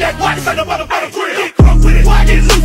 that white, it's like the motherfucker grill. Get crunk with it, why get loose